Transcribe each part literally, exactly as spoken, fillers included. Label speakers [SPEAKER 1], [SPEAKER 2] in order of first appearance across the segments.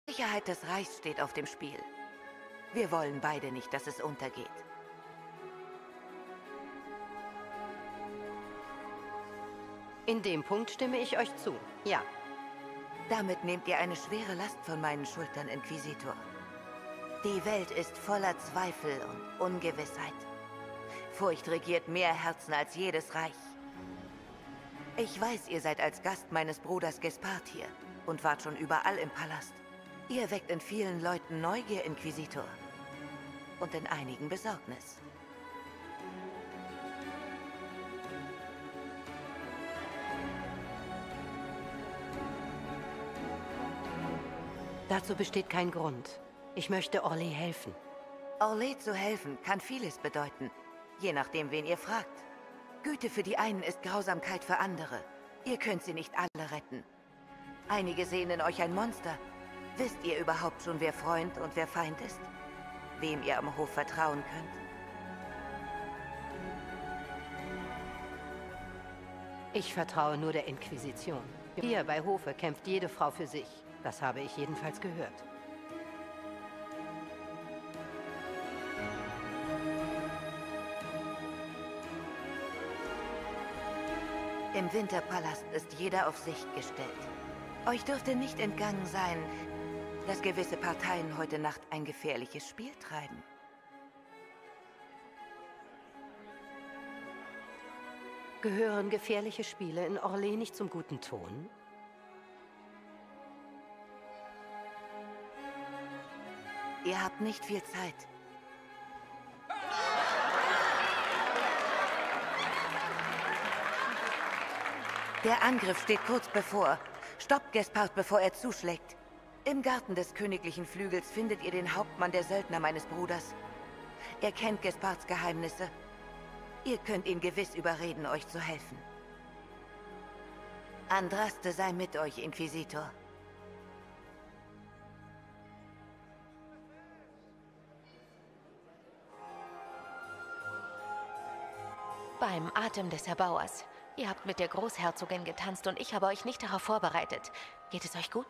[SPEAKER 1] Die Sicherheit des Reichs steht auf dem Spiel. Wir wollen beide nicht, dass es untergeht.
[SPEAKER 2] In dem Punkt stimme ich euch zu, ja.
[SPEAKER 1] Damit nehmt ihr eine schwere Last von meinen Schultern, Inquisitor. Die Welt ist voller Zweifel und Ungewissheit. Furcht regiert mehr Herzen als jedes Reich. Ich weiß, ihr seid als Gast meines Bruders Gespard hier und wart schon überall im Palast. Ihr weckt in vielen Leuten Neugier, Inquisitor. Und in einigen Besorgnis.
[SPEAKER 2] Dazu besteht kein Grund. Ich möchte Orlais helfen.
[SPEAKER 1] Orlais zu helfen kann vieles bedeuten, je nachdem, wen ihr fragt. Güte für die einen ist Grausamkeit für andere. Ihr könnt sie nicht alle retten. Einige sehen in euch ein Monster. Wisst ihr überhaupt schon, wer Freund und wer Feind ist? Wem ihr am Hof vertrauen könnt?
[SPEAKER 2] Ich vertraue nur der Inquisition. Hier bei Hofe kämpft jede Frau für sich. Das habe ich jedenfalls gehört.
[SPEAKER 1] Im Winterpalast ist jeder auf sich gestellt. Euch dürfte nicht entgangen sein, dass gewisse Parteien heute Nacht ein gefährliches Spiel treiben.
[SPEAKER 2] Gehören gefährliche Spiele in Orlais nicht zum guten Ton?
[SPEAKER 1] Ihr habt nicht viel Zeit. Der Angriff steht kurz bevor. Stoppt Gespard, bevor er zuschlägt. Im Garten des königlichen Flügels findet ihr den Hauptmann der Söldner meines Bruders. Er kennt Gespards Geheimnisse. Ihr könnt ihn gewiss überreden, euch zu helfen. Andraste sei mit euch, Inquisitor.
[SPEAKER 3] Beim Atem des Erbauers. Ihr habt mit der Großherzogin getanzt und ich habe euch nicht darauf vorbereitet. Geht es euch gut?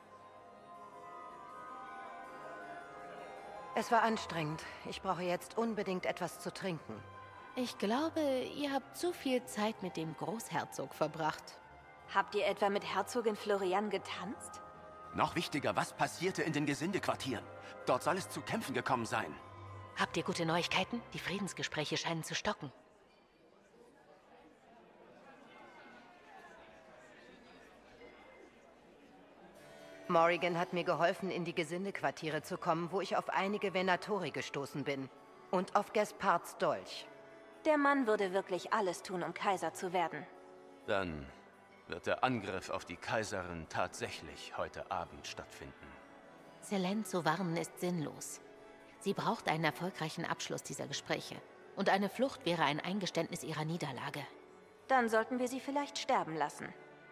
[SPEAKER 2] Es war anstrengend. Ich brauche jetzt unbedingt etwas zu trinken.
[SPEAKER 3] Ich glaube, ihr habt zu viel Zeit mit dem Großherzog verbracht.
[SPEAKER 4] Habt ihr etwa mit Herzogin Florian getanzt?
[SPEAKER 5] Noch wichtiger, was passierte in den Gesindequartieren? Dort soll es zu Kämpfen gekommen sein.
[SPEAKER 3] Habt ihr gute Neuigkeiten? Die Friedensgespräche scheinen zu stocken.
[SPEAKER 2] Morrigan hat mir geholfen, in die Gesindequartiere zu kommen, wo ich auf einige Venatori gestoßen bin. Und auf Gespards Dolch.
[SPEAKER 4] Der Mann würde wirklich alles tun, um Kaiser zu werden.
[SPEAKER 5] Dann wird der Angriff auf die Kaiserin tatsächlich heute Abend stattfinden.
[SPEAKER 3] Selene zu warnen ist sinnlos. Sie braucht einen erfolgreichen Abschluss dieser Gespräche. Und eine Flucht wäre ein Eingeständnis ihrer Niederlage.
[SPEAKER 4] Dann sollten wir sie vielleicht sterben lassen.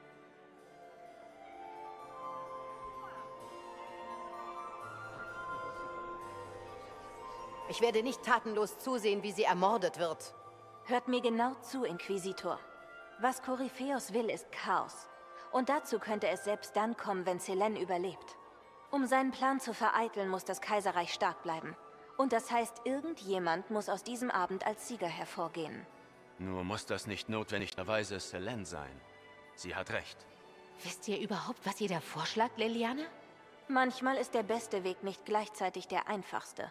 [SPEAKER 2] Ich werde nicht tatenlos zusehen, wie sie ermordet wird.
[SPEAKER 4] Hört mir genau zu, Inquisitor. Was Koryphäus will, ist Chaos. Und dazu könnte es selbst dann kommen, wenn Selene überlebt. Um seinen Plan zu vereiteln, muss das Kaiserreich stark bleiben. Und das heißt, irgendjemand muss aus diesem Abend als Sieger hervorgehen.
[SPEAKER 5] Nur muss das nicht notwendigerweise Selene sein. Sie hat recht.
[SPEAKER 3] Wisst ihr überhaupt, was ihr da vorschlagt, Leliana?
[SPEAKER 4] Manchmal ist der beste Weg nicht gleichzeitig der einfachste.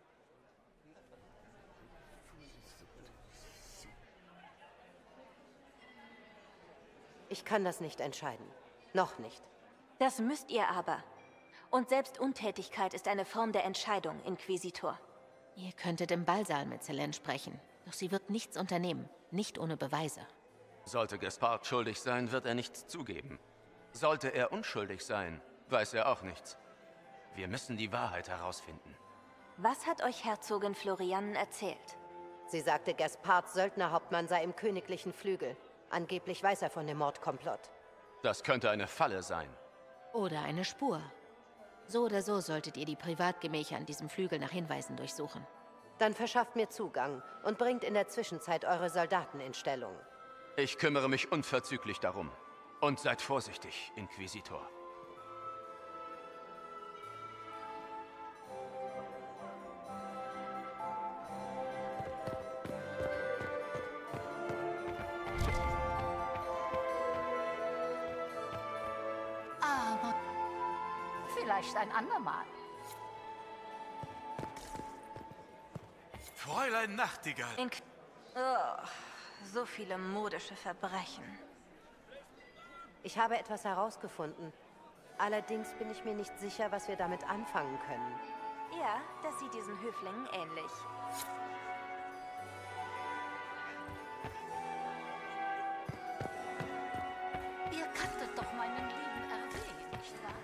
[SPEAKER 2] Ich kann das nicht entscheiden. Noch nicht.
[SPEAKER 4] Das müsst ihr aber. Und selbst Untätigkeit ist eine Form der Entscheidung, Inquisitor.
[SPEAKER 3] Ihr könntet im Ballsaal mit Selene sprechen. Doch sie wird nichts unternehmen. Nicht ohne Beweise.
[SPEAKER 5] Sollte Gespard schuldig sein, wird er nichts zugeben. Sollte er unschuldig sein, weiß er auch nichts. Wir müssen die Wahrheit herausfinden.
[SPEAKER 4] Was hat euch Herzogin Florian erzählt?
[SPEAKER 2] Sie sagte, Gespards Söldnerhauptmann sei im königlichen Flügel. Angeblich weiß er von dem Mordkomplott.
[SPEAKER 5] Das könnte eine Falle sein.
[SPEAKER 3] Oder eine Spur. So oder so solltet ihr die Privatgemächer an diesem Flügel nach Hinweisen durchsuchen.
[SPEAKER 2] Dann verschafft mir Zugang und bringt in der Zwischenzeit eure Soldaten in Stellung.
[SPEAKER 5] Ich kümmere mich unverzüglich darum. Und seid vorsichtig, Inquisitor.
[SPEAKER 6] Vielleicht ein andermal.
[SPEAKER 7] Fräulein Nachtigall.
[SPEAKER 4] In oh, so viele modische Verbrechen.
[SPEAKER 2] Ich habe etwas herausgefunden. Allerdings bin ich mir nicht sicher, was wir damit anfangen können.
[SPEAKER 4] Ja, das sieht diesen Höflingen ähnlich.
[SPEAKER 6] Ihr kanntet doch meinen lieben R W, nicht wahr?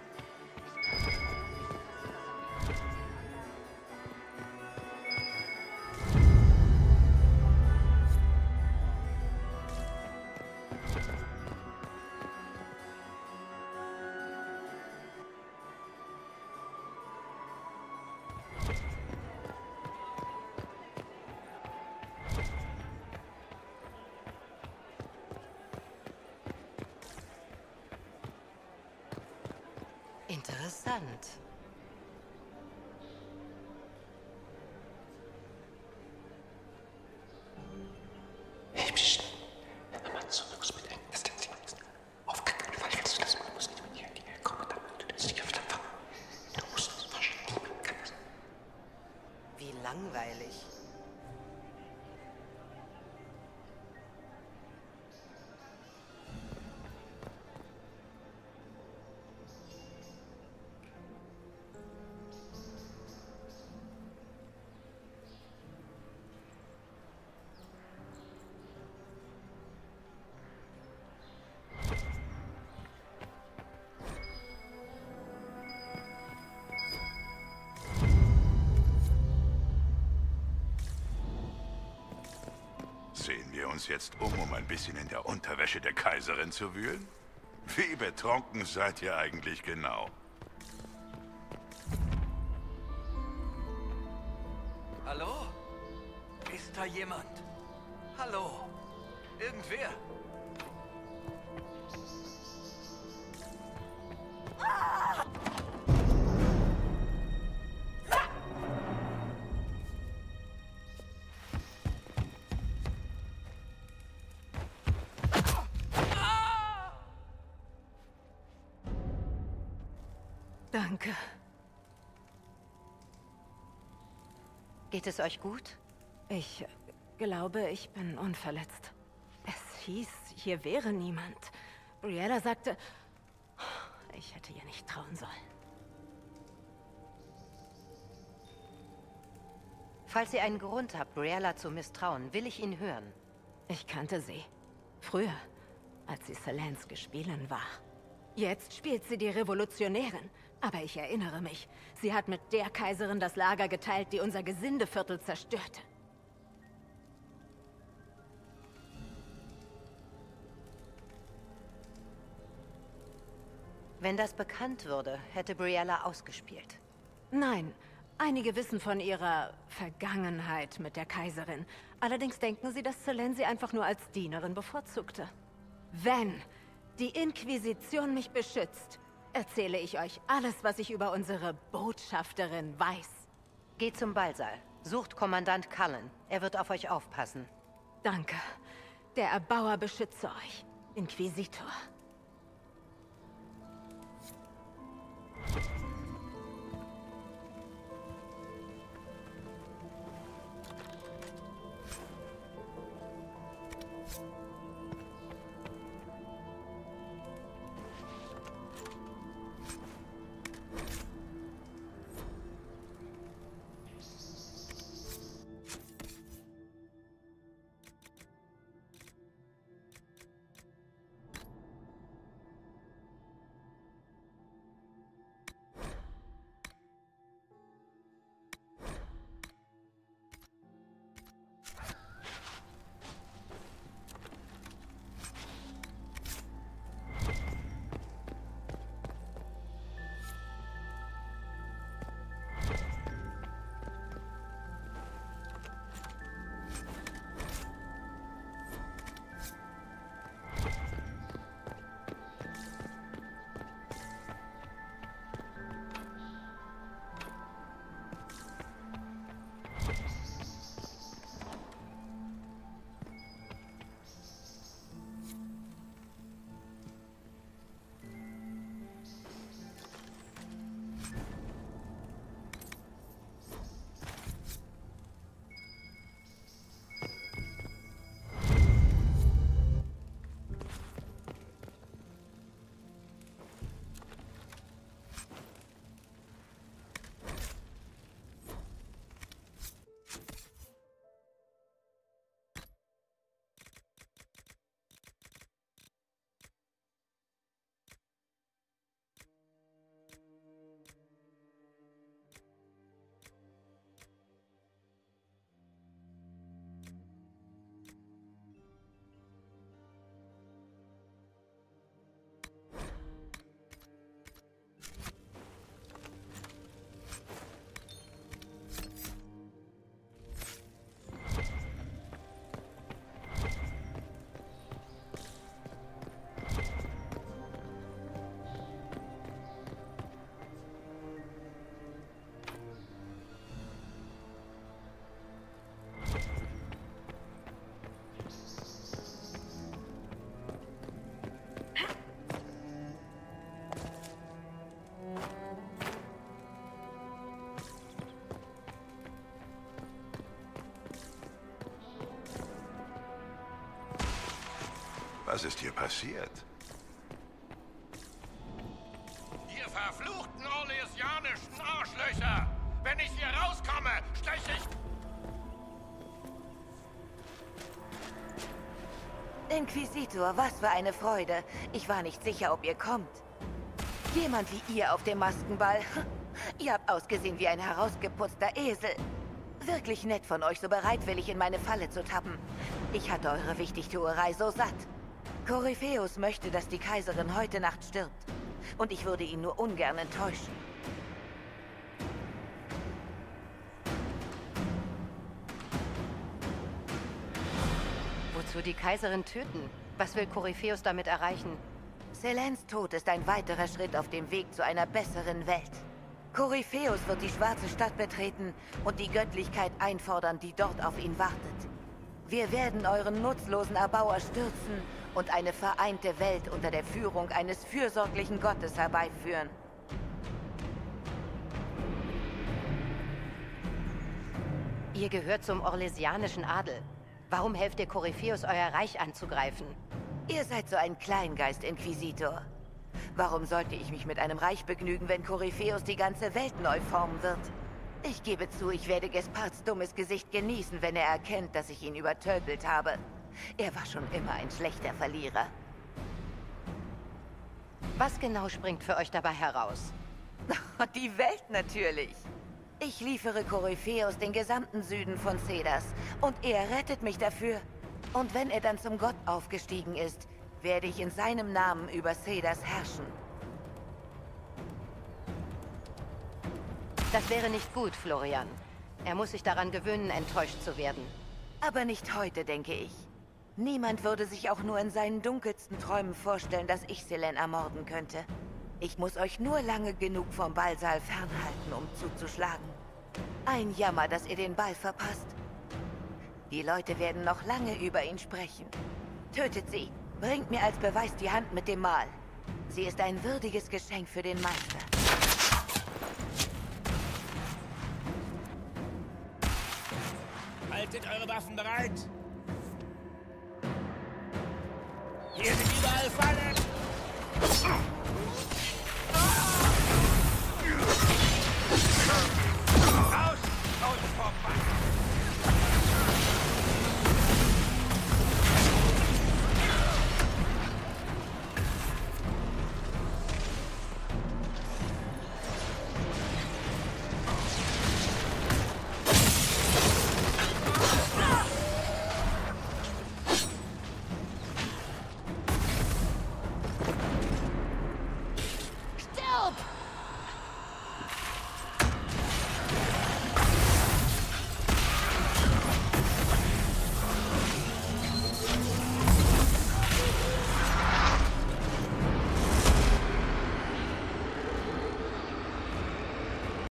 [SPEAKER 2] Interessant.
[SPEAKER 8] Hey, pst. Hör mal zu, du musst bedenken, dass der Zimmer ist. Auf gar keinen Fall willst du das machen. Du musst nicht mit hier hierher kommen, dann wird du dich auf den Fang. Du musst es verstehen. Niemand kann das.
[SPEAKER 2] Wie langweilig.
[SPEAKER 7] Sehen wir uns jetzt um, um ein bisschen in der Unterwäsche der Kaiserin zu wühlen? Wie betrunken seid ihr eigentlich genau?
[SPEAKER 9] Hallo? Ist da jemand? Hallo? Irgendwer?
[SPEAKER 2] Danke. Geht es euch gut?
[SPEAKER 10] Ich glaube, ich bin unverletzt. Es hieß, hier wäre niemand. Briella sagte, ich hätte ihr nicht trauen sollen.
[SPEAKER 2] Falls ihr einen Grund habt, Briella zu misstrauen, will ich ihn hören.
[SPEAKER 10] Ich kannte sie. Früher, als sie Selens Gespielin war. Jetzt spielt sie die Revolutionärin. Aber ich erinnere mich, sie hat mit der Kaiserin das Lager geteilt, die unser Gesindeviertel zerstörte.
[SPEAKER 2] Wenn das bekannt würde, hätte Briella ausgespielt.
[SPEAKER 10] Nein, einige wissen von ihrer Vergangenheit mit der Kaiserin. Allerdings denken sie, dass Selene sie einfach nur als Dienerin bevorzugte. Wenn die Inquisition mich beschützt, erzähle ich euch alles, was ich über unsere Botschafterin weiß.
[SPEAKER 2] Geht zum Ballsaal. Sucht Kommandant Cullen. Er wird auf euch aufpassen.
[SPEAKER 10] Danke. Der Erbauer beschütze euch, Inquisitor.
[SPEAKER 7] Was ist hier passiert?
[SPEAKER 11] Ihr verfluchten orlesianischen Arschlöcher! Wenn ich hier rauskomme, steche ich...
[SPEAKER 1] Inquisitor, was für eine Freude. Ich war nicht sicher, ob ihr kommt. Jemand wie ihr auf dem Maskenball. Ihr habt ausgesehen wie ein herausgeputzter Esel. Wirklich nett von euch, so bereitwillig in meine Falle zu tappen. Ich hatte eure Wichtigtuerei so satt. Korypheus möchte, dass die Kaiserin heute Nacht stirbt. Und ich würde ihn nur ungern enttäuschen.
[SPEAKER 2] Wozu die Kaiserin töten? Was will Korypheus damit erreichen?
[SPEAKER 1] Selens Tod ist ein weiterer Schritt auf dem Weg zu einer besseren Welt. Korypheus wird die schwarze Stadt betreten und die Göttlichkeit einfordern, die dort auf ihn wartet. Wir werden euren nutzlosen Erbauer stürzen und eine vereinte Welt unter der Führung eines fürsorglichen Gottes herbeiführen.
[SPEAKER 2] Ihr gehört zum orlesianischen Adel. Warum helft ihr Korypheus, euer Reich anzugreifen?
[SPEAKER 1] Ihr seid so ein Kleingeist, Inquisitor. Warum sollte ich mich mit einem Reich begnügen, wenn Korypheus die ganze Welt neu formen wird? Ich gebe zu, ich werde Gesparts dummes Gesicht genießen, wenn er erkennt, dass ich ihn übertölpelt habe. Er war schon immer ein schlechter Verlierer.
[SPEAKER 2] Was genau springt für euch dabei heraus?
[SPEAKER 1] Die Welt natürlich. Ich liefere Korypheus den gesamten Süden von Cedas und er rettet mich dafür. Und wenn er dann zum Gott aufgestiegen ist, werde ich in seinem Namen über Cedas herrschen.
[SPEAKER 2] Das wäre nicht gut, Florian. Er muss sich daran gewöhnen, enttäuscht zu werden.
[SPEAKER 1] Aber nicht heute, denke ich. Niemand würde sich auch nur in seinen dunkelsten Träumen vorstellen, dass ich Selen ermorden könnte. Ich muss euch nur lange genug vom Ballsaal fernhalten, um zuzuschlagen. Ein Jammer, dass ihr den Ball verpasst. Die Leute werden noch lange über ihn sprechen. Tötet sie. Bringt mir als Beweis die Hand mit dem Mal. Sie ist ein würdiges Geschenk für den Meister.
[SPEAKER 11] Haltet eure Waffen bereit! Hier sind überall Fallen!